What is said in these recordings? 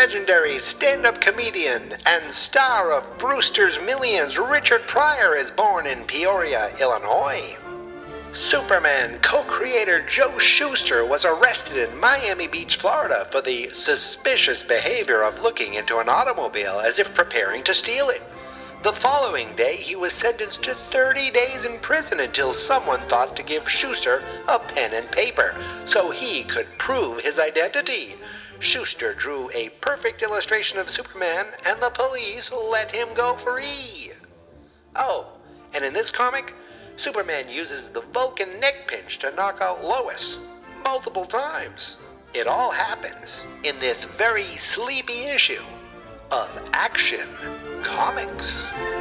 legendary stand-up comedian and star of Brewster's Millions, Richard Pryor is born in Peoria, Illinois. Superman co-creator Joe Shuster was arrested in Miami Beach, Florida for the suspicious behavior of looking into an automobile as if preparing to steal it. The following day, he was sentenced to 30 days in prison until someone thought to give Shuster a pen and paper so he could prove his identity. Shuster drew a perfect illustration of Superman, and the police let him go free. Oh, and in this comic, Superman uses the Vulcan neck pinch to knock out Lois multiple times. It all happens in this very sleepy issue of Action Comics.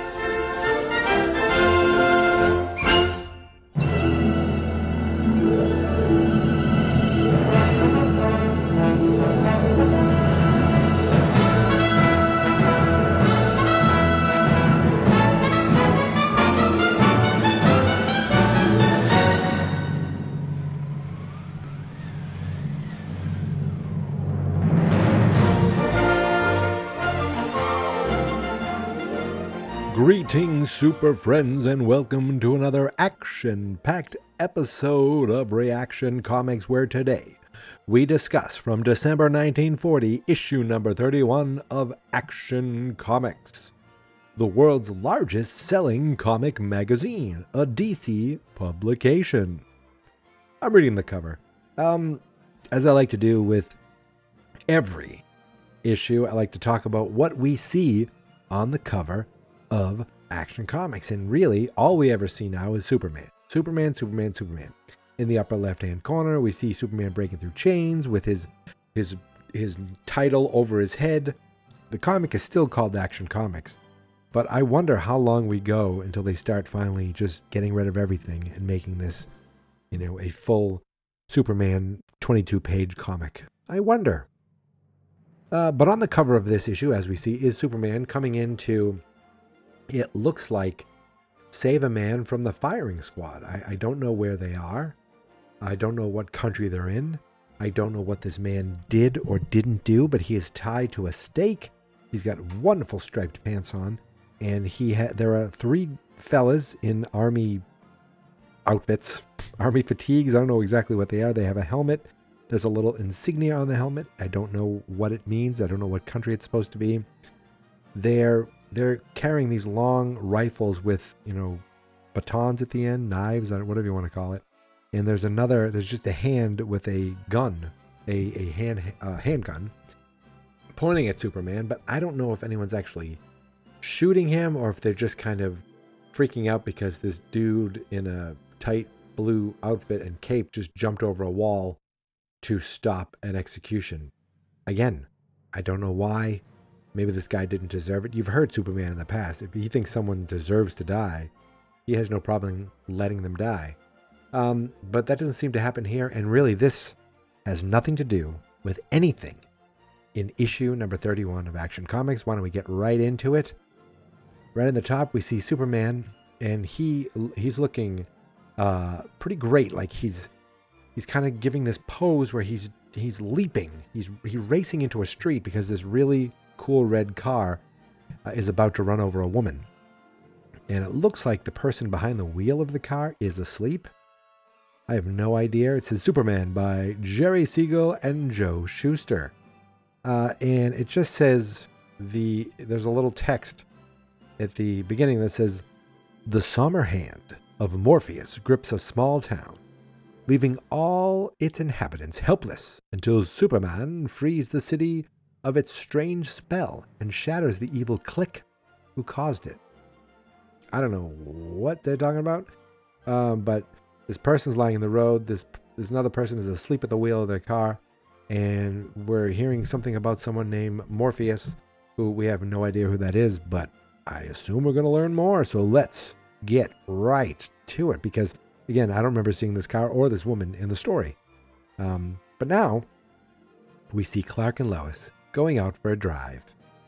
Greetings, super friends, and welcome to another action-packed episode of ReAction Comics, where today we discuss from December 1940, issue number 31 of Action Comics, the world's largest selling comic magazine, a DC publication. I'm reading the cover. As I like to do with every issue, I like to talk about what we see on the cover of Action Comics, and really all we ever see now is Superman. Superman. In the upper left-hand corner, we see Superman breaking through chains with his title over his head. The comic is still called Action Comics, but I wonder how long we go until they start finally just getting rid of everything and making this, a full Superman 22-page comic. I wonder. But on the cover of this issue, as we see, is Superman coming into, it looks like, save a man from the firing squad. I don't know where they are. I don't know what country they're in. I don't know what this man did or didn't do, but he is tied to a stake. He's got wonderful striped pants on, and there are three fellas in army outfits, army fatigues. I don't know exactly what they are. They have a helmet. There's a little insignia on the helmet. I don't know what it means. I don't know what country it's supposed to be. They're carrying these long rifles with, batons at the end, knives, whatever you want to call it. And there's just a hand with a gun, a handgun, pointing at Superman. But I don't know if anyone's actually shooting him or if they're just kind of freaking out because this dude in a tight blue outfit and cape just jumped over a wall to stop an execution. Again, I don't know why. Maybe this guy didn't deserve it. You've heard Superman in the past. If he thinks someone deserves to die, he has no problem letting them die. But that doesn't seem to happen here. And really, this has nothing to do with anything in issue number 31 of Action Comics. Why don't we get right into it? Right in the top, we see Superman, and he's looking pretty great. Like he's kind of giving this pose where he's leaping. He's racing into a street because this really cool red car is about to run over a woman. And it looks like the person behind the wheel of the car is asleep. I have no idea. It says Superman by Jerry Siegel and Joe Shuster. And it just says, there's a little text at the beginning that says, "The somber hand of Morpheus grips a small town, leaving all its inhabitants helpless until Superman frees the city of its strange spell and shatters the evil clique who caused it." I don't know what they're talking about, but this person's lying in the road. There's another person who's asleep at the wheel of their car, and we're hearing something about someone named Morpheus, who we have no idea who that is, but I assume we're going to learn more, so let's get right to it, because, again, I don't remember seeing this car or this woman in the story. But now, we see Clark and Lois going out for a drive.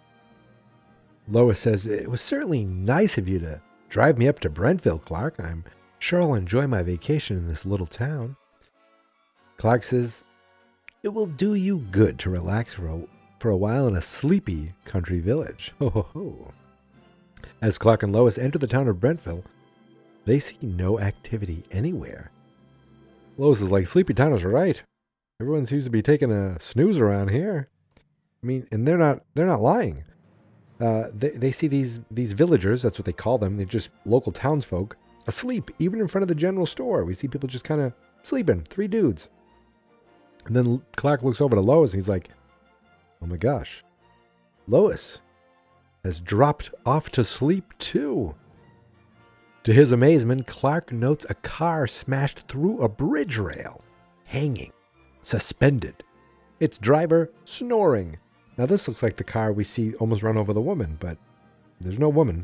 Lois says, "It was certainly nice of you to drive me up to Brentville, Clark. I'm sure I'll enjoy my vacation in this little town." Clark says, "It will do you good to relax for for a while in a sleepy country village. Ho ho ho. As Clark and Lois enter the town of Brentville, they see no activity anywhere. Lois is like, sleepy town is right. Everyone seems to be taking a snooze around here. I mean, and they're not lying. They see these villagers, that's what they call them, they're just local townsfolk, asleep, even in front of the general store. We see people just kind of sleeping, 3 dudes. And then Clark looks over to Lois and he's like, oh my gosh, Lois has dropped off to sleep too. To his amazement, Clark notes a car smashed through a bridge rail, hanging, suspended. Its driver snoring. Now this looks like the car we see almost run over the woman, but there's no woman.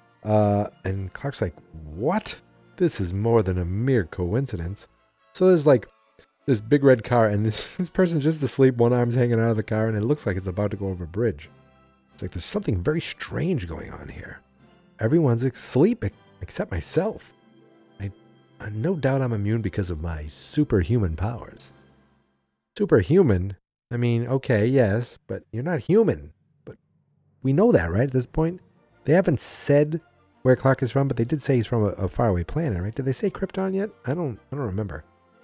And Clark's like, what? This is more than a mere coincidence. So there's like this big red car, and this person's just asleep, one arm's hanging out of the car, and it looks like it's about to go over a bridge. It's like there's something very strange going on here. Everyone's asleep except myself. I no doubt I'm immune because of my superhuman powers. Superhuman? I mean, okay, yes, but you're not human. But we know that, right, at this point? They haven't said where Clark is from, but they did say he's from a faraway planet, right? Did they say Krypton yet? I don't remember.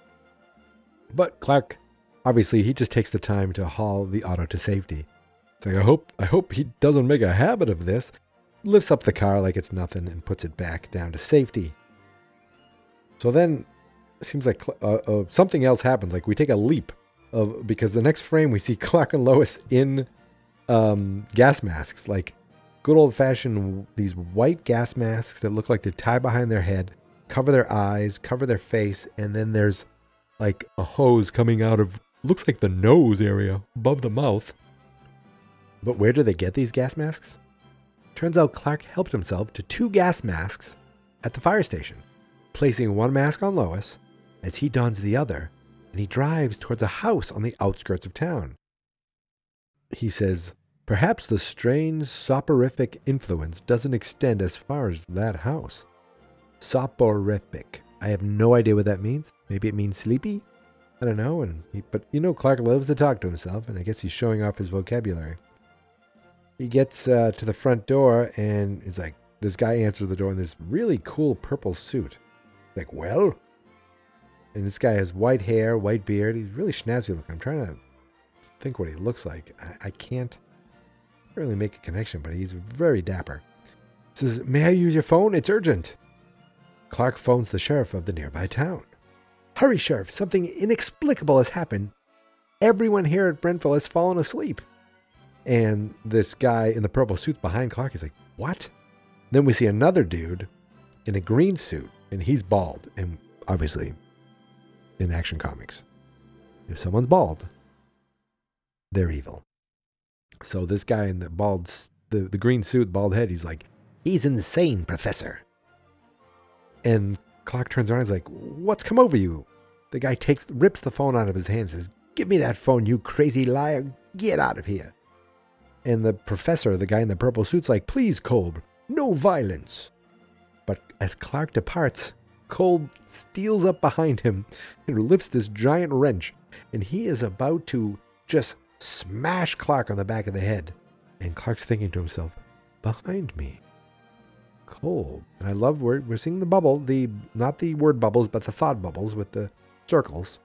But Clark, obviously, he just takes the time to haul the auto to safety. It's like, I hope he doesn't make a habit of this. Lifts up the car like it's nothing and puts it back down to safety. So then, it seems like something else happens. Like we take a leap because the next frame we see Clark and Lois in gas masks, like good old-fashioned these white gas masks that look like they're tied behind their head, cover their eyes, cover their face, and then there's like a hose coming out of, looks like the nose area above the mouth. But where do they get these gas masks? Turns out Clark helped himself to 2 gas masks at the fire station, placing one mask on Lois as he dons the other, and he drives towards a house on the outskirts of town. He says, perhaps the strange soporific influence doesn't extend as far as that house. Soporific. I have no idea what that means. Maybe it means sleepy? I don't know. But you know Clark loves to talk to himself, and I guess he's showing off his vocabulary. He gets to the front door, and he's like, this guy answers the door in this really cool purple suit. He's like, well? And this guy has white hair, white beard. He's really snazzy looking. I'm trying to think what he looks like. I can't really make a connection, but he's very dapper. He says, may I use your phone? It's urgent. Clark phones the sheriff of the nearby town. Hurry, sheriff. Something inexplicable has happened. Everyone here at Brentville has fallen asleep. And this guy in the purple suit behind Clark is like, what? Then we see another dude in a green suit, and he's bald. And obviously, in Action Comics, if someone's bald, they're evil. So this guy in the the green suit, bald head, he's like, he's insane, Professor. And Clark turns around and is like, what's come over you? The guy rips the phone out of his hand and says, give me that phone, you crazy liar. Get out of here. And the professor, the guy in the purple suit's like, please, Kolb, no violence. But as Clark departs, Kolb steals up behind him and lifts this giant wrench. And he is about to just smash Clark on the back of the head. And Clark's thinking to himself, behind me, Kolb. And I love we're seeing the bubble, not the word bubbles, but the thought bubbles with the circles.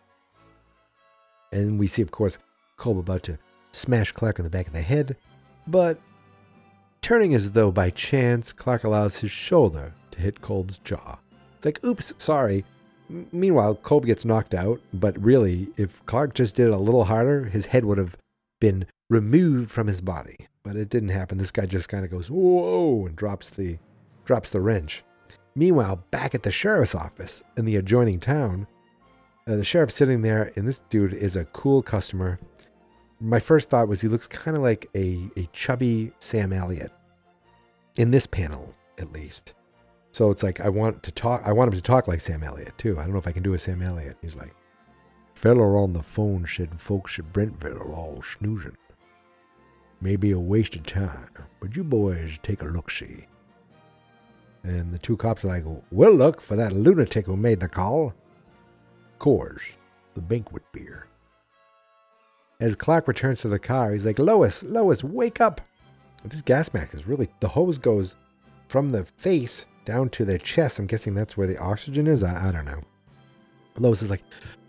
And we see, of course, Kolb about to smash Clark on the back of the head. But turning as though by chance, Clark allows his shoulder to hit Kolb's jaw. It's like, oops, sorry. Meanwhile, Kolb gets knocked out, but really, if Clark just did it a little harder, his head would have been removed from his body. But it didn't happen. This guy just kind of goes, whoa, and drops the wrench. Meanwhile, back at the sheriff's office in the adjoining town, the sheriff's sitting there, and this dude is a cool customer. My first thought was he looks kind of like a chubby Sam Elliott. In this panel, at least. So it's like, I want him to talk like Sam Elliott, too. I don't know if I can do a Sam Elliott. He's like, fella on the phone said folks at Brentville are all snoozing. Maybe a waste of time, but you boys take a look-see. And the 2 cops are like, we'll look for that lunatic who made the call. Coors, the banquet beer. As Clark returns to the car, he's like, Lois, wake up. This gas mask is really, the hose goes from the face down to their chest. I'm guessing that's where the oxygen is. I don't know. Lois is like,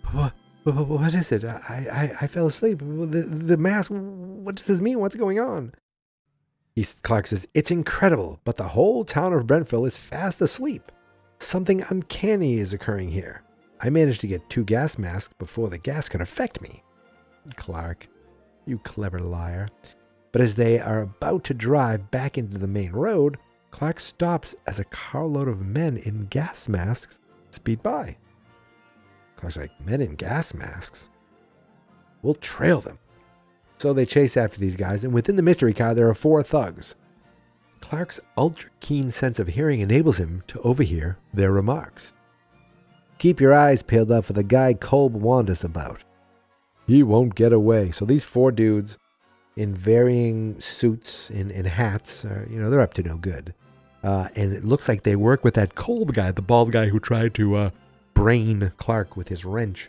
what is it? I fell asleep. The mask, what does this mean? What's going on? Clark says, it's incredible, but the whole town of Brentville is fast asleep. Something uncanny is occurring here. I managed to get 2 gas masks before the gas could affect me. Clark, you clever liar. But as they are about to drive back into the main road, Clark stops as a carload of men in gas masks speed by. Clark's like, men in gas masks? We'll trail them. So they chase after these guys, and within the mystery car there are 4 thugs. Clark's ultra-keen sense of hearing enables him to overhear their remarks. Keep your eyes peeled up for the guy Kolb warned us about. He won't get away. So these 4 dudes in varying suits and hats, they're up to no good. And it looks like they work with that Kolb guy, the bald guy who tried to brain Clark with his wrench.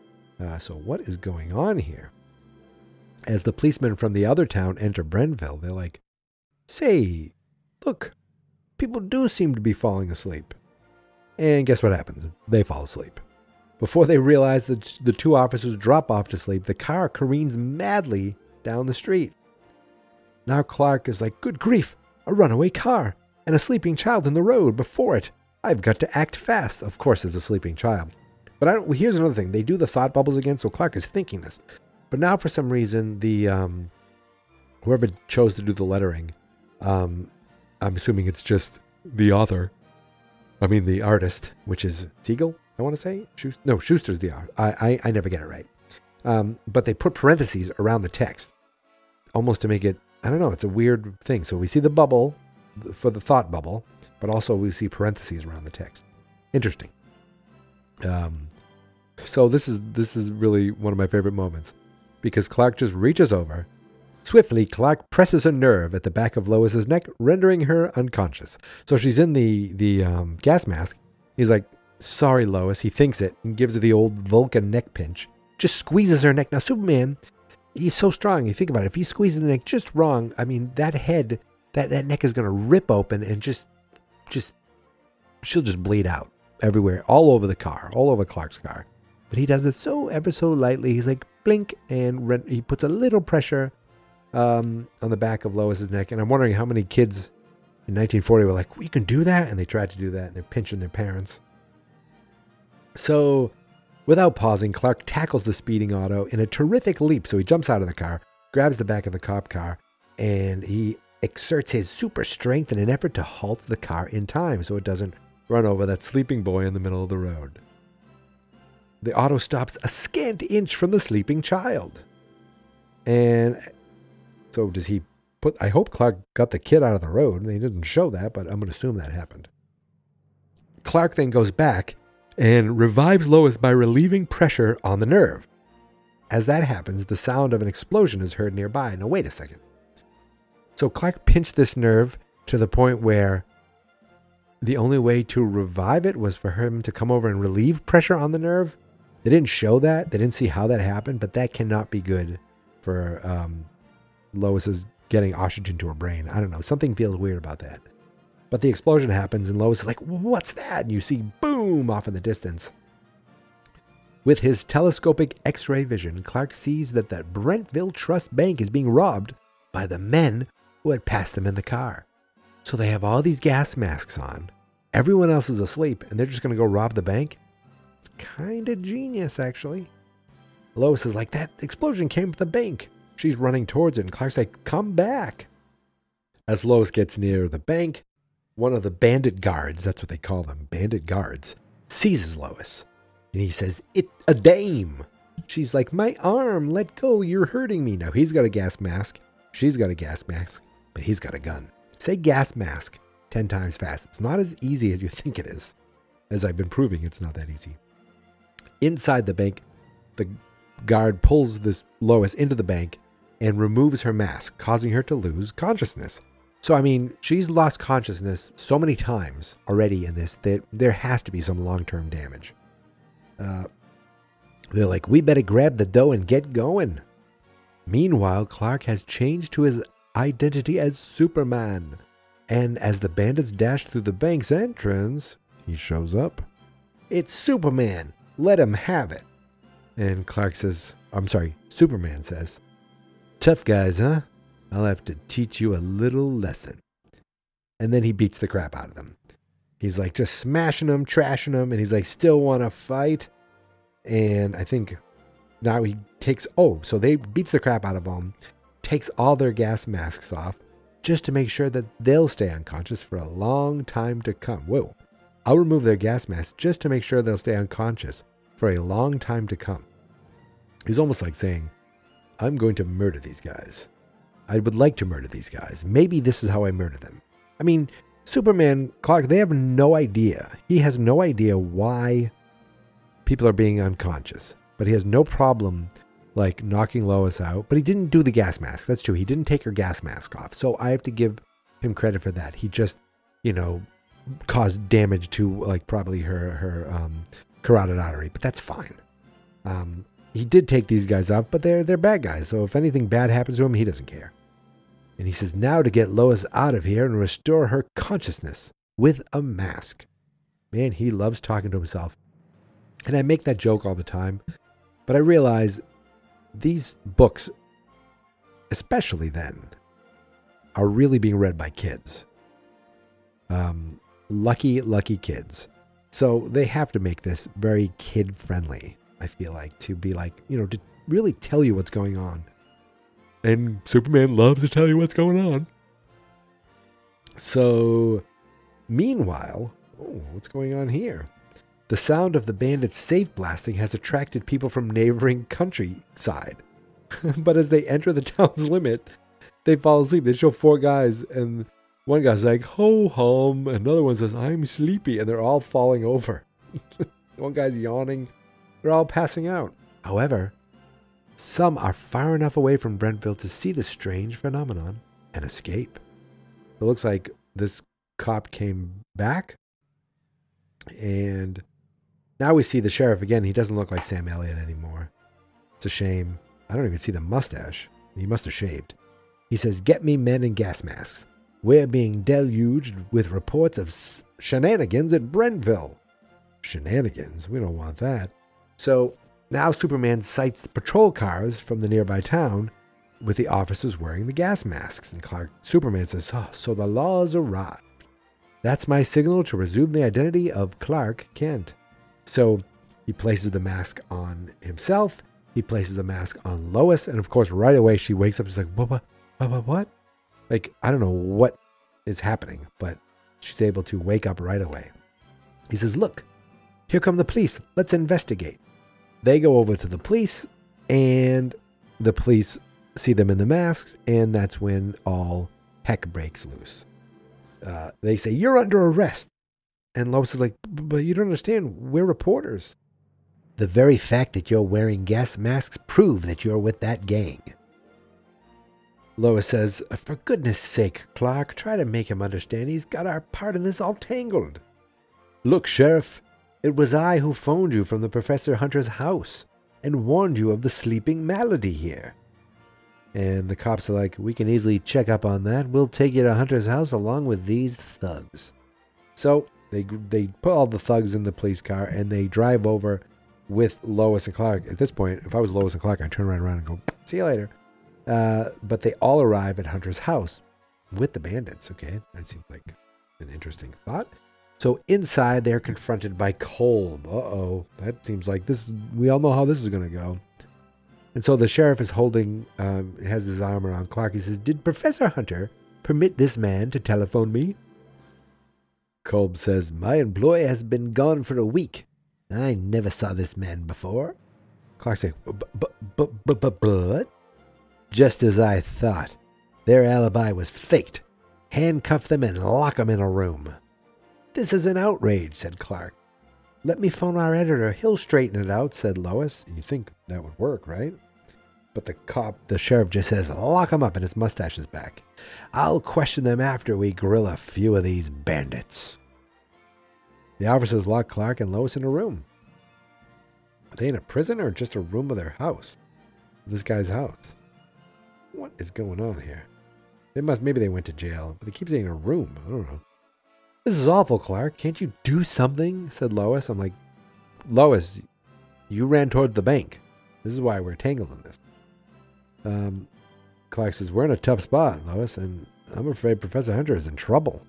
So what is going on here? As the policemen from the other town enter Brentville, they're like, say, look, people do seem to be falling asleep. And guess what happens? They fall asleep. Before they realize that the 2 officers drop off to sleep, the car careens madly down the street. Now Clark is like, good grief, a runaway car and a sleeping child in the road before it. I've got to act fast. Of course, there's a sleeping child. But here's another thing. They do the thought bubbles again, so Clark is thinking this. But now, for some reason, the whoever chose to do the lettering, I'm assuming it's just the author. I mean, the artist, which is Siegel, I want to say? Shuster's the author. I never get it right. But they put parentheses around the text, almost to make it, I don't know, it's a weird thing. So we see the bubble for the thought bubble, but also we see parentheses around the text. Interesting. So this is really one of my favorite moments. Because Clark just reaches over. Swiftly, Clark presses a nerve at the back of Lois's neck, rendering her unconscious. So she's in the gas mask. He's like, sorry, Lois. He thinks it and gives her the old Vulcan neck pinch. Just squeezes her neck. Now, Superman, he's so strong. You think about it. If he squeezes the neck just wrong, I mean, that head, that neck is going to rip open and she'll just bleed out everywhere, all over the car, all over Clark's car. But he does it ever so lightly. He's like, blink, and he puts a little pressure on the back of Lois's neck. And I'm wondering how many kids in 1940 were like, we can do that? And they tried to do that, and they're pinching their parents. So, without pausing, Clark tackles the speeding auto in a terrific leap. So he jumps out of the car, grabs the back of the cop car, and he exerts his super strength in an effort to halt the car in time so it doesn't run over that sleeping boy in the middle of the road. The auto stops a scant inch from the sleeping child. And so does he I hope Clark got the kid out of the road. They didn't show that, but I'm going to assume that happened. Clark then goes back and revives Lois by relieving pressure on the nerve. As that happens, the sound of an explosion is heard nearby. Now, wait a second. So Clark pinched this nerve to the point where the only way to revive it was for him to come over and relieve pressure on the nerve. They didn't show that. They didn't see how that happened, but that cannot be good for Lois's getting oxygen to her brain. I don't know. Something feels weird about that. But the explosion happens, and Lois is like, what's that? And you see, boom, off in the distance. With his telescopic X-ray vision, Clark sees that the Brentville Trust Bank is being robbed by the men who had passed them in the car. So they have all these gas masks on. Everyone else is asleep, and they're just going to go rob the bank? It's kind of genius, actually. Lois is like, that explosion came from the bank. She's running towards it, and Clark's like, come back. As Lois gets near the bank, one of the bandit guards, that's what they call them, bandit guards, seizes Lois. And he says, it's a dame. She's like, my arm, let go, you're hurting me. Now, he's got a gas mask. She's got a gas mask, but he's got a gun. Say gas mask 10 times fast. It's not as easy as you think it is. As I've been proving, it's not that easy. Inside the bank, the guard pulls this Lois into the bank and removes her mask, causing her to lose consciousness. So, I mean, she's lost consciousness so many times already in this that there has to be some long-term damage. They're like, we better grab the dough and get going. Meanwhile, Clark has changed to his identity as Superman. And as the bandits dash through the bank's entrance, he shows up. It's Superman. Let him have it. And Superman says, tough guys, huh? I'll have to teach you a little lesson. And then he beats the crap out of them. He's like just smashing them, trashing them, and he's like, still want to fight? And I think now he takes, so they beats the crap out of them, takes all their gas masks off, just to make sure that they'll stay unconscious for a long time to come. Whoa. I'll remove their gas masks just to make sure they'll stay unconscious for a long time to come. He's almost like saying, I'm going to murder these guys. I would like to murder these guys. Maybe this is how I murder them. I mean, Superman, Clark, they have no idea. He has no idea why people are being unconscious. But he has no problem, like, knocking Lois out. But he didn't do the gas mask. That's true. He didn't take her gas mask off. So I have to give him credit for that. He just, caused damage to, like, probably her carotid artery. But that's fine. He did take these guys off, but they're bad guys. So if anything bad happens to him, he doesn't care. And he says, now to get Lois out of here and restore her consciousness with a mask. Man, he loves talking to himself. And I make that joke all the time. But I realize these books, especially then, are really being read by kids. Lucky kids. So they have to make this very kid-friendly, I feel like, to be like, to really tell you what's going on. And Superman loves to tell you what's going on. So, meanwhile, what's going on here? The sound of the bandits' safe blasting has attracted people from neighboring countryside. But as they enter the town's limit, they fall asleep. They show 4 guys, and one guy's like, ho hum. Another one says, I'm sleepy. And they're all falling over. One guy's yawning. They're all passing out. However, some are far enough away from Brentville to see the strange phenomenon and escape. It looks like this cop came back. And now we see the sheriff again. He doesn't look like Sam Elliott anymore. It's a shame. I don't even see the mustache. He must have shaved. He says, get me men in gas masks. We're being deluged with reports of shenanigans at Brentville. Shenanigans? We don't want that. So now Superman sights the patrol cars from the nearby town with the officers wearing the gas masks. And Superman says, so the law's arrived. That's my signal to resume the identity of Clark Kent. So he places the mask on himself. He places a mask on Lois. And of course, right away, she wakes up. She's like, what? Like, I don't know what is happening, but she's able to wake up right away. He says, look, here come the police. Let's investigate. They go over to the police, and the police see them in the masks, and that's when all heck breaks loose. They say, you're under arrest. And Lois is like, but you don't understand. We're reporters. The very fact that you're wearing gas masks prove that you're with that gang. Lois says, for goodness sake, Clark, try to make him understand. He's got our part in this all tangled. Look, Sheriff, it was I who phoned you from the Professor Hunter's house and warned you of the sleeping malady here. And the cops are like, we can easily check up on that. We'll take you to Hunter's house along with these thugs. So they put all the thugs in the police car and they drive over with Lois and Clark. At this point, if I was Lois and Clark, I'd turn right around and go, see you later. But they all arrive at Hunter's house with the bandits. Okay, that seems like an interesting thought. So inside, they're confronted by Kolb. Uh-oh, that seems like this. We all know how this is going to go. And so the sheriff is holding, has his arm around Clark. He says, did Professor Hunter permit this man to telephone me? Kolb says, my employee has been gone for a week. I never saw this man before. Clark says, but? Just as I thought. Their alibi was faked. Handcuff them and lock them in a room. This is an outrage, said Clark. Let me phone our editor. He'll straighten it out, said Lois. You think that would work, right? But the sheriff just says, lock him up, and his mustache is back. I'll question them after we grill a few of these bandits. The officers lock Clark and Lois in a room. Are they in a prison or just a room of their house? This guy's house. What is going on here? Maybe they went to jail, but they keep saying a room. I don't know. This is awful, Clark. Can't you do something? Said Lois. I'm like, Lois, you ran toward the bank. This is why we're tangled in this. Clark says, we're in a tough spot, Lois, and I'm afraid Professor Hunter is in trouble.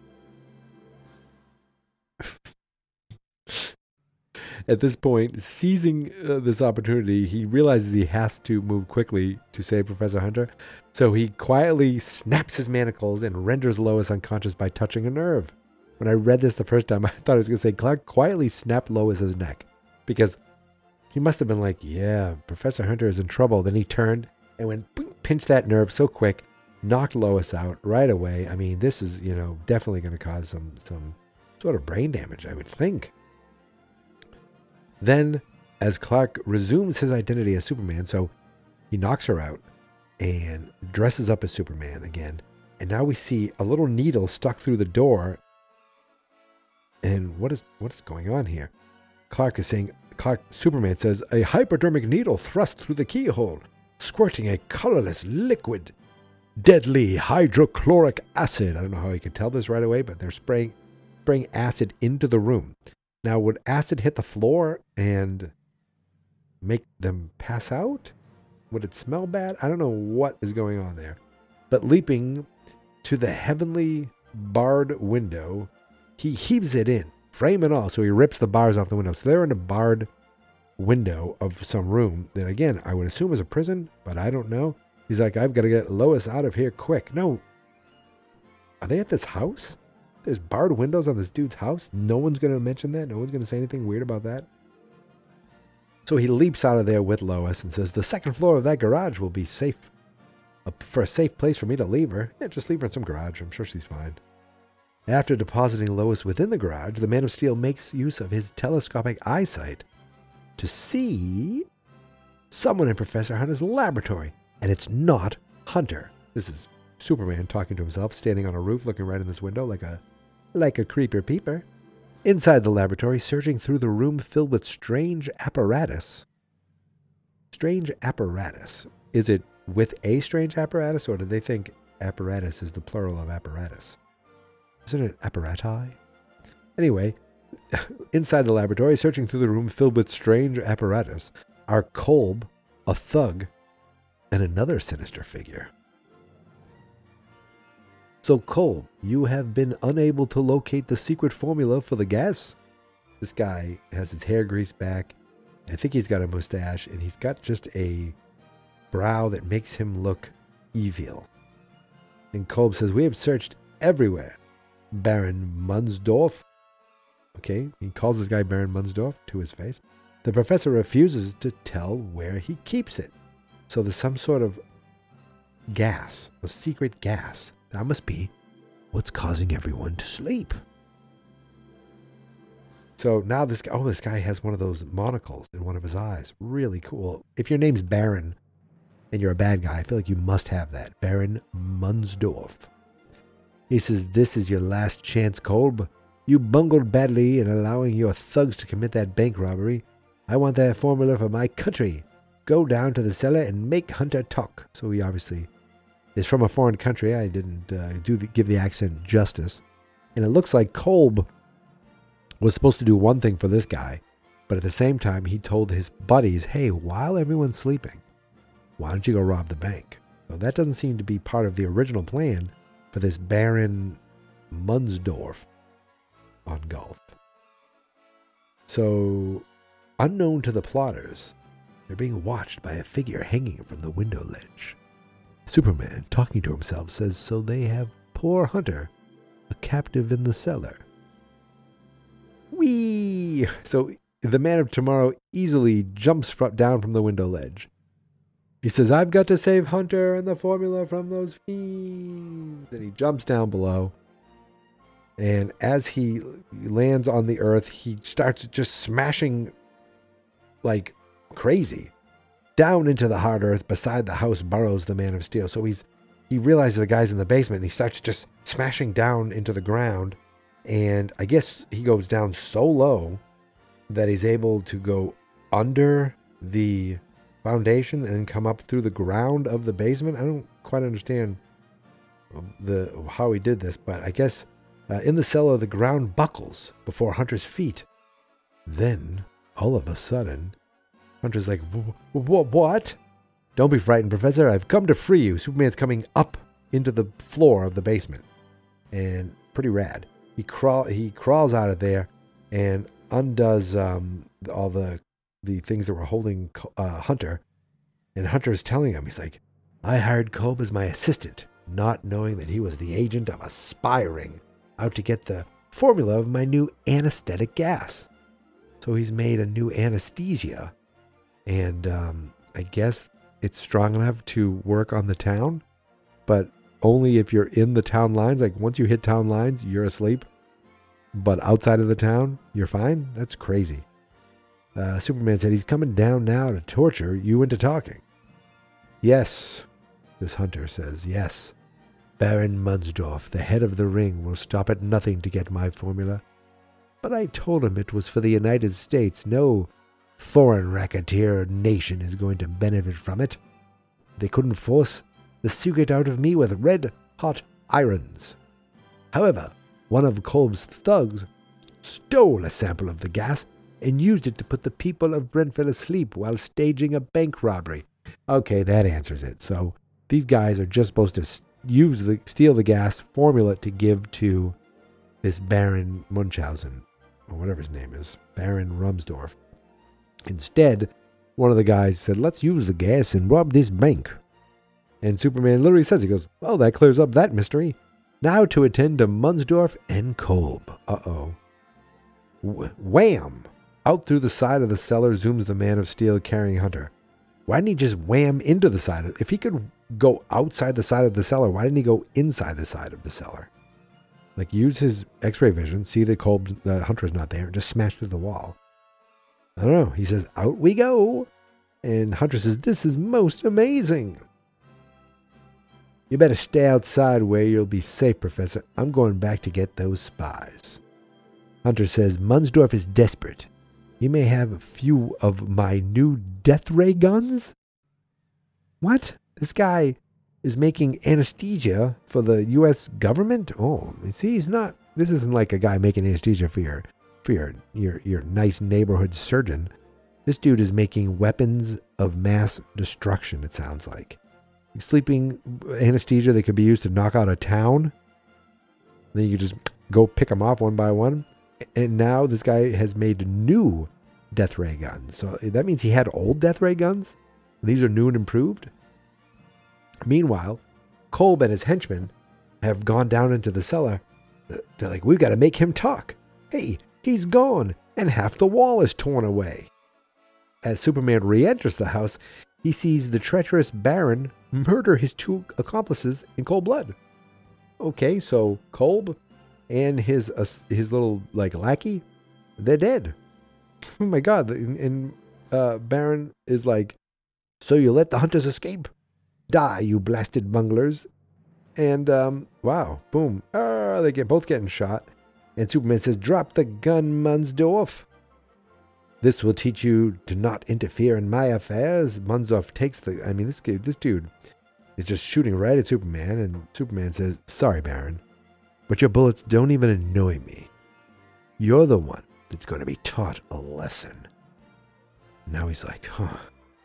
At this point, seizing this opportunity, he realizes he has to move quickly to save Professor Hunter. So he quietly snaps his manacles and renders Lois unconscious by touching a nerve. When I read this the first time, I thought I was going to say Clark quietly snapped Lois's neck. Because he must have been like, yeah, Professor Hunter is in trouble. Then he turned and went, boom, pinched that nerve so quick, knocked Lois out right away. I mean, this is, definitely going to cause some sort of brain damage, I would think. Then, as Clark resumes his identity as Superman, so he knocks her out and dresses up as Superman again. And now we see a little needle stuck through the door. And what is going on here? Superman says, a hypodermic needle thrust through the keyhole, squirting a colorless liquid, deadly hydrochloric acid. I don't know how you could tell this right away, but they're spraying acid into the room. Now, would acid hit the floor and make them pass out? Would it smell bad? I don't know what is going on there. But leaping to the heavenly barred window, he heaves it in, frame and all. So he rips the bars off the window. So they're in a barred window of some room that, again, I would assume is a prison, but I don't know. He's like, I've got to get Lois out of here quick. No. Are they at this house? There's barred windows on this dude's house. No one's going to mention that. No one's going to say anything weird about that. So he leaps out of there with Lois and says, the second floor of that garage will be safe. For a safe place for me to leave her. Yeah, just leave her in some garage. I'm sure she's fine. After depositing Lois within the garage, the Man of Steel makes use of his telescopic eyesight to see someone in Professor Hunter's laboratory. And it's not Hunter. This is Superman talking to himself, standing on a roof, looking right in this window like a creeper peeper. Inside the laboratory, searching through the room filled with strange apparatus. Strange apparatus. Is it with a strange apparatus, or do they think apparatus is the plural of apparatus? Isn't it apparati? Anyway, inside the laboratory, searching through the room filled with strange apparatus, are Kolb, a thug, and another sinister figure. So, Kolb, you have been unable to locate the secret formula for the gas? This guy has his hair greased back. I think he's got a mustache, and he's got just a brow that makes him look evil. And Kolb says, we have searched everywhere. Baron Mundsdorf. Okay, he calls this guy Baron Mundsdorf to his face. The professor refuses to tell where he keeps it. So there's some sort of gas, a secret gas. That must be what's causing everyone to sleep. So now this guy has one of those monocles in one of his eyes. Really cool. If your name's Baron and you're a bad guy, I feel like you must have that. Baron Mundsdorf. He says, this is your last chance, Kolb. You bungled badly in allowing your thugs to commit that bank robbery. I want that formula for my country. Go down to the cellar and make Hunter talk. So he obviously is from a foreign country. I didn't give the accent justice. And it looks like Kolb was supposed to do one thing for this guy, but at the same time, he told his buddies, hey, while everyone's sleeping, why don't you go rob the bank? So that doesn't seem to be part of the original plan for this Baron Mundsdorf on Golf. So, unknown to the plotters, they're being watched by a figure hanging from the window ledge. Superman, talking to himself, says, so they have poor Hunter, a captive in the cellar. Whee! So the Man of Tomorrow easily jumps down from the window ledge. He says, I've got to save Hunter and the formula from those fiends. And he jumps down below. And as he lands on the earth, he starts just smashing like crazy. Down into the hard earth beside the house burrows the Man of Steel. So he realizes the guy's in the basement and he starts just smashing down into the ground. And I guess he goes down so low that he's able to go under the foundation and come up through the ground of the basement. I don't quite understand how he did this, but I guess in the cellar the ground buckles before Hunter's feet. Then, all of a sudden, Hunter's like, what? Don't be frightened, Professor. I've come to free you. Superman's coming up into the floor of the basement. And pretty rad. He crawls out of there and undoes all the things that were holding Hunter. And Hunter's telling him, he's like, I hired Kolb as my assistant, not knowing that he was the agent of a spy ring out to get the formula of my new anesthetic gas. So he's made a new anesthesia. And I guess it's strong enough to work on the town, but only if you're in the town lines. Like once you hit town lines, you're asleep. But outside of the town, you're fine? That's crazy. Superman said he's coming down now to torture you into talking. Yes, this Hunter says, yes. Baron Mundsdorf, the head of the ring, will stop at nothing to get my formula. But I told him it was for the United States. No foreign racketeer nation is going to benefit from it. They couldn't force the secret out of me with red-hot irons. However, one of Kolb's thugs stole a sample of the gas and used it to put the people of Brentford asleep while staging a bank robbery. Okay, that answers it. So these guys are just supposed to steal the gas formula to give to this Baron Munchausen, or whatever his name is, Baron Rumsdorf. Instead, one of the guys said, let's use the gas and rob this bank. And Superman literally says, he goes, well, that clears up that mystery. Now to attend to Mundsdorf and Kolb. Uh-oh. Wham! Out through the side of the cellar zooms the Man of Steel carrying Hunter. Why didn't he just wham into the side? If he could go outside the side of the cellar, why didn't he go inside the side of the cellar? Like, use his x-ray vision, see that Hunter's not there, and just smash through the wall. I don't know. He says, out we go. And Hunter says, this is most amazing. You better stay outside where you'll be safe, Professor. I'm going back to get those spies. Hunter says, Mundsdorf is desperate. He may have a few of my new death ray guns? What? This guy is making anesthesia for the U.S. government? Oh, see, he's not. This isn't like a guy making anesthesia for your nice neighborhood surgeon. This dude is making weapons of mass destruction, it sounds like. Sleeping anesthesia that could be used to knock out a town. Then you just go pick them off one by one. And now this guy has made new death ray guns. So that means he had old death ray guns? These are new and improved? Meanwhile, Kolb and his henchmen have gone down into the cellar. They're like, we've got to make him talk. Hey, he's gone, and half the wall is torn away. As Superman re-enters the house, he sees the treacherous Baron murder his two accomplices in cold blood. Okay, so Kolb and his little lackey, they're dead. Oh my God! And Baron is like, so you let the hunters escape? Die, you blasted bunglers! And wow, boom! They both getting shot. And Superman says, "Drop the gun, Mundsdorf. This will teach you to not interfere in my affairs." Mundsdorf takes the. I mean, this dude is just shooting right at Superman, and Superman says, "Sorry, Baron, but your bullets don't even annoy me. You're the one that's going to be taught a lesson." Now he's like, huh.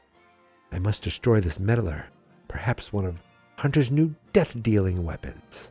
I must destroy this meddler. Perhaps one of Hunter's new death-dealing weapons.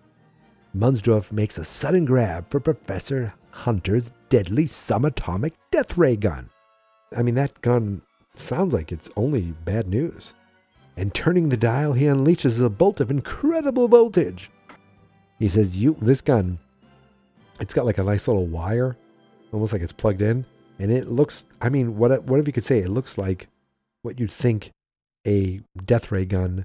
Mundsdorf makes a sudden grab for Professor Hunter's deadly subatomic death ray gun. I mean, that gun sounds like it's only bad news. And turning the dial, he unleashes a bolt of incredible voltage. He says, this gun, it's got like a nice little wire, almost like it's plugged in. And it looks, I mean, whatever you could say, it looks like what you'd think a death ray gun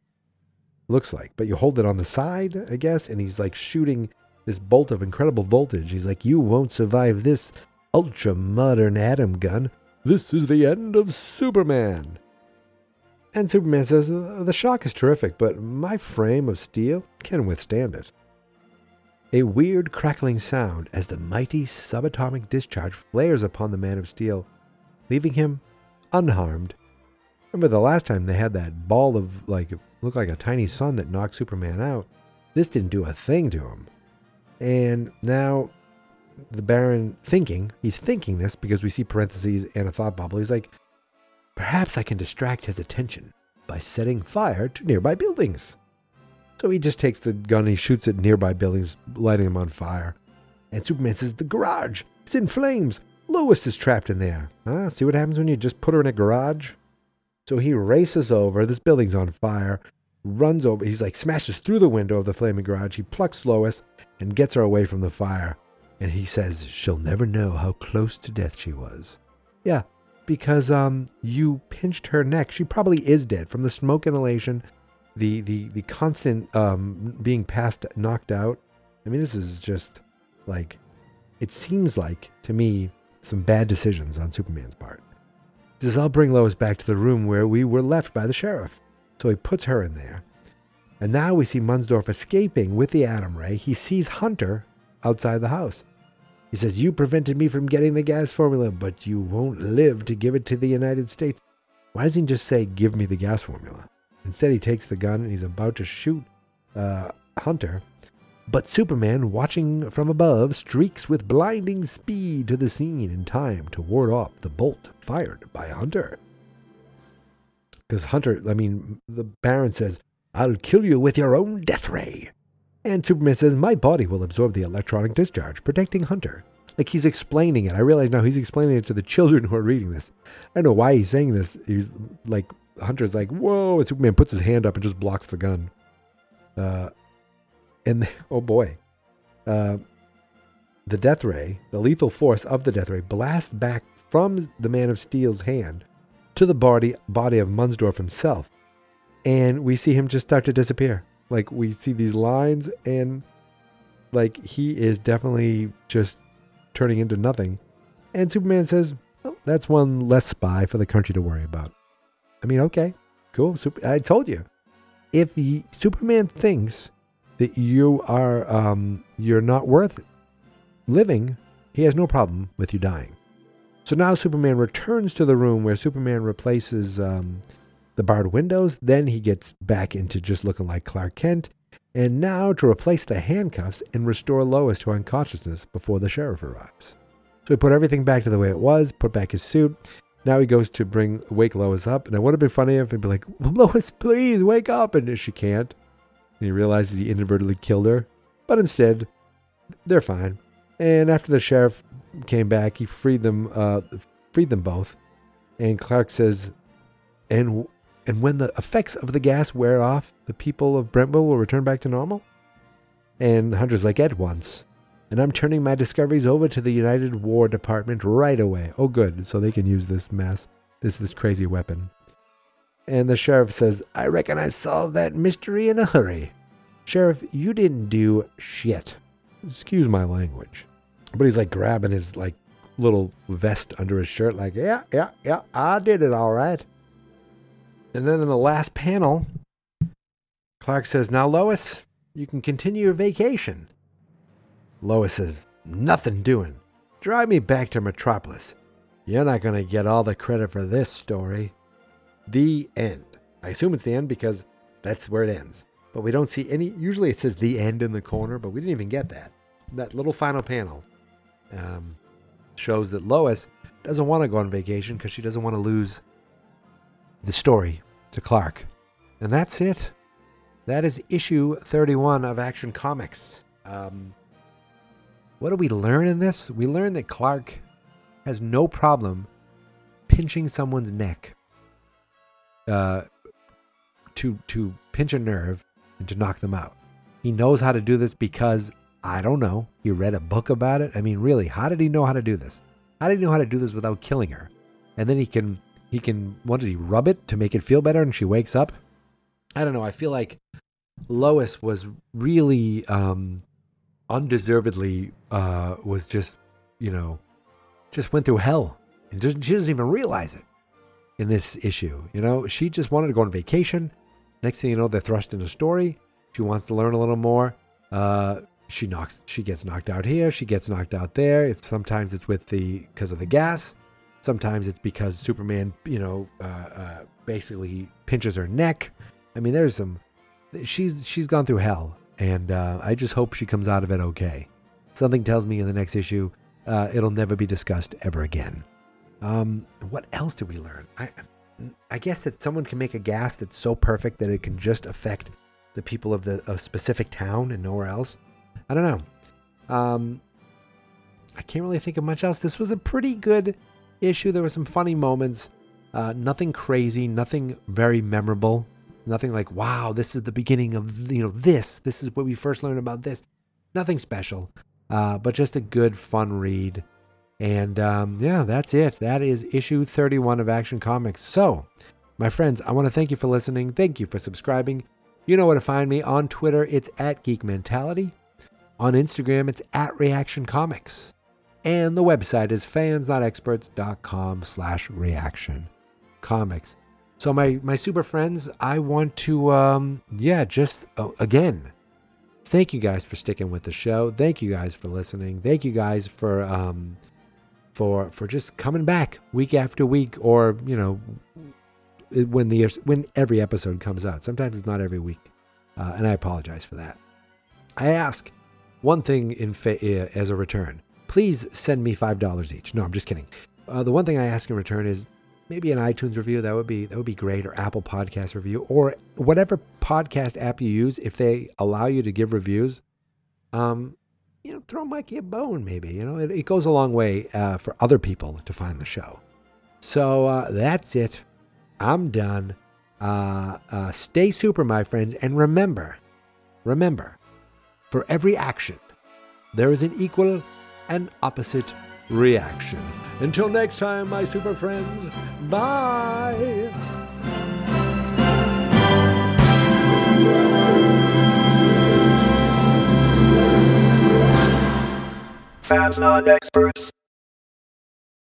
looks like. But you hold it on the side, I guess, and he's like shooting this bolt of incredible voltage. He's like, you won't survive this ultra-modern atom gun. This is the end of Superman. And Superman says, the shock is terrific, but my frame of steel can withstand it. A weird crackling sound as the mighty subatomic discharge flares upon the Man of Steel, leaving him unharmed Remember the last time they had that ball of, like, it looked like a tiny sun that knocked Superman out. This didn't do a thing to him. And now the Baron he's thinking this because we see parentheses and a thought bubble. He's like, perhaps I can distract his attention by setting fire to nearby buildings. So he just takes the gun and he shoots at nearby buildings, lighting them on fire. And Superman says, the garage is in flames. Lois is trapped in there. See what happens when you just put her in a garage? So he races over. This building's on fire. Runs over. He's like smashes through the window of the flaming garage. He plucks Lois and gets her away from the fire. And he says, she'll never know how close to death she was. Yeah, because you pinched her neck. She probably is dead from the smoke inhalation, the constant being knocked out. I mean, this is just like, it seems like to me some bad decisions on Superman's part. He says, I'll bring Lois back to the room where we were left by the sheriff. So he puts her in there. And now we see Mundsdorf escaping with the Atom Ray. He sees Hunter outside the house. He says, you prevented me from getting the gas formula, but you won't live to give it to the United States. Why doesn't he just say, give me the gas formula? Instead, he takes the gun and he's about to shoot Hunter. But Superman, watching from above, streaks with blinding speed to the scene in time to ward off the bolt fired by Hunter. Because the Baron says, I'll kill you with your own death ray. And Superman says, my body will absorb the electronic discharge, protecting Hunter. Like he's explaining it. I realize now he's explaining it to the children who are reading this. I don't know why he's saying this. He's like, Hunter's like, whoa. And Superman puts his hand up and just blocks the gun. Oh boy. The death ray, the lethal force of the death ray, blasts back from the Man of Steel's hand to the body of Mundsdorf himself. And we see him just start to disappear. Like we see these lines and like he is definitely just turning into nothing. And Superman says, well, that's one less spy for the country to worry about. I mean, okay, cool. I told you. If Superman thinks that you are you're not worth living, he has no problem with you dying. So now Superman returns to the room where Superman replaces the barred windows. Then he gets back into just looking like Clark Kent. And now to replace the handcuffs and restore Lois to unconsciousness before the sheriff arrives. So he put everything back to the way it was, put back his suit. Now he goes to wake Lois up. And it would have been funny if he'd be like, Lois, please wake up. And she can't. And he realizes he inadvertently killed her. But instead, they're fine. And after the sheriff came back, he freed them both. And Clark says, and when the effects of the gas wear off, the people of Brentville will return back to normal? And Hunter's like, at once. And I'm turning my discoveries over to the United War Department right away. Oh, good. So they can use this this crazy weapon. And the sheriff says, I reckon I solved that mystery in a hurry. Sheriff, you didn't do shit. Excuse my language. But he's like grabbing his like little vest under his shirt like, yeah, I did it all right. And then in the last panel, Clark says, now Lois, you can continue your vacation. Lois says, nothing doing. Drive me back to Metropolis. You're not going to get all the credit for this story. The end. I assume it's the end because that's where it ends. But we don't see any, usually it says the end in the corner, but we didn't even get that. That little final panel shows that Lois doesn't want to go on vacation because she doesn't want to lose the story to Clark. And that's it. That is issue 31 of Action Comics. What do we learn in this? We learn that Clark has no problem pinching someone's neck to pinch a nerve and to knock them out. He knows how to do this because, I don't know, he read a book about it. I mean, really, how did he know how to do this? How did he know how to do this without killing her? And then he can, what does he, rub it to make it feel better and she wakes up? I don't know. I feel like Lois was really undeservedly was just, just went through hell. And she doesn't even realize it in this issue. She just wanted to go on vacation. Next thing you know, they're thrust in a story. She wants to learn a little more. She gets knocked out here. She gets knocked out there. Sometimes it's because of the gas. Sometimes it's because Superman, basically pinches her neck. I mean, she's gone through hell, and I just hope she comes out of it okay. Something tells me in the next issue, it'll never be discussed ever again. What else did we learn? I guess that someone can make a gas that's so perfect that it can just affect the people of a specific town and nowhere else. I don't know. I can't really think of much else. This was a pretty good issue. There were some funny moments. Nothing crazy, nothing very memorable. Nothing like, wow, this is the beginning of, this. This is what we first learned about this. Nothing special, but just a good, fun read. And yeah, that's it. That is issue 31 of Action Comics. So, my friends, I want to thank you for listening. Thank you for subscribing. You know where to find me. On Twitter, it's @GeekMentality. On Instagram, it's @ReAction Comics. And the website is fansnotexperts.com/reaction comics. So my super friends, I want to, again, thank you guys for sticking with the show. Thank you guys for listening. Thank you guys for just coming back week after week, or, when every episode comes out. Sometimes it's not every week. And I apologize for that. I ask one thing as a return. Please send me $5 each. No, I'm just kidding. The one thing I ask in return is maybe an iTunes review. That would be great, or Apple Podcast review, or whatever podcast app you use. If they allow you to give reviews, throw Mikey a bone. Maybe it goes a long way for other people to find the show. So that's it. I'm done. Stay super, my friends, and remember, for every action, there is an equal and opposite reaction. Until next time, my super friends, bye! Fans not experts.